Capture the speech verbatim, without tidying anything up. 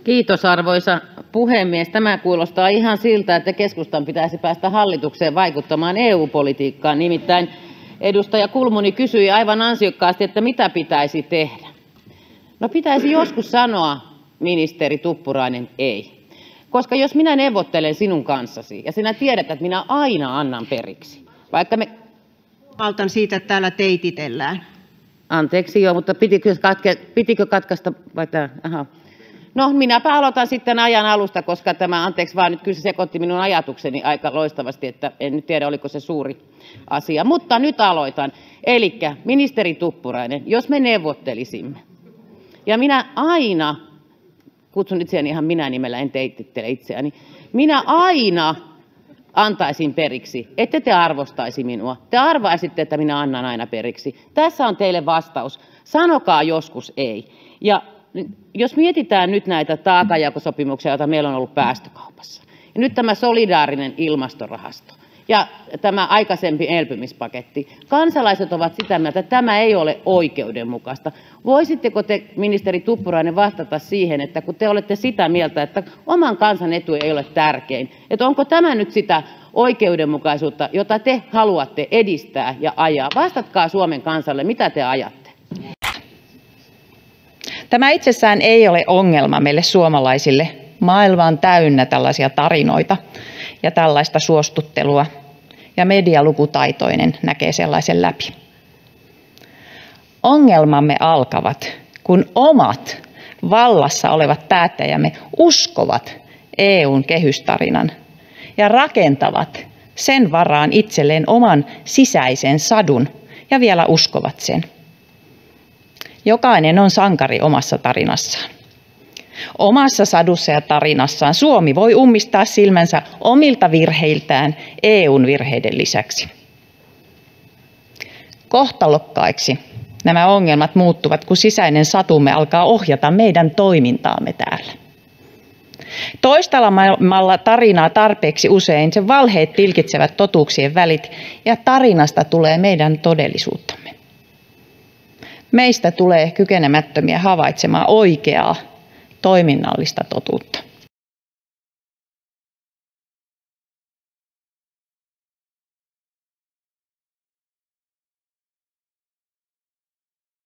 Kiitos, arvoisa puhemies. Tämä kuulostaa ihan siltä, että keskustan pitäisi päästä hallitukseen vaikuttamaan E U-politiikkaan. Nimittäin edustaja Kulmuni kysyi aivan ansiokkaasti, että mitä pitäisi tehdä. No pitäisi joskus sanoa, ministeri Tuppurainen, ei. Koska jos minä neuvottelen sinun kanssasi ja sinä tiedät, että minä aina annan periksi, vaikka me... Valtan siitä, että täällä teititellään. Anteeksi joo, mutta pitikö, katke... pitikö katkaista vai tämä? Aha. No minäpä aloitan sitten ajan alusta, koska tämä, anteeksi vaan, nyt kyllä se sekoitti minun ajatukseni aika loistavasti, että en nyt tiedä, oliko se suuri asia. Mutta nyt aloitan. Elikkä ministeri Tuppurainen, jos me neuvottelisimme, ja minä aina, kutsun itseäni ihan minä nimellä, en teitittele itseäni, minä aina antaisin periksi, ette te arvostaisi minua. Te arvaisitte, että minä annan aina periksi. Tässä on teille vastaus. Sanokaa joskus ei. Ja jos mietitään nyt näitä taakanjakosopimuksia, joita meillä on ollut päästökaupassa, ja nyt tämä solidaarinen ilmastorahasto ja tämä aikaisempi elpymispaketti, kansalaiset ovat sitä mieltä, että tämä ei ole oikeudenmukaista. Voisitteko te, ministeri Tuppurainen, vastata siihen, että kun te olette sitä mieltä, että oman kansan etu ei ole tärkein, että onko tämä nyt sitä oikeudenmukaisuutta, jota te haluatte edistää ja ajaa? Vastatkaa Suomen kansalle, mitä te ajatte. Tämä itsessään ei ole ongelma meille suomalaisille. Maailma on täynnä tällaisia tarinoita ja tällaista suostuttelua, ja medialukutaitoinen näkee sellaisen läpi. Ongelmamme alkavat, kun omat vallassa olevat päättäjämme uskovat E U:n kehystarinan ja rakentavat sen varaan itselleen oman sisäisen sadun ja vielä uskovat sen. Jokainen on sankari omassa tarinassaan. Omassa sadussa ja tarinassaan Suomi voi ummistaa silmänsä omilta virheiltään E U:n virheiden lisäksi. Kohtalokkaiksi nämä ongelmat muuttuvat, kun sisäinen satumme alkaa ohjata meidän toimintaamme täällä. Toistelemalla tarinaa tarpeeksi usein sen valheet tilkitsevät totuuksien välit ja tarinasta tulee meidän todellisuuttamme. Meistä tulee kykenemättömiä havaitsemaan oikeaa, toiminnallista totuutta.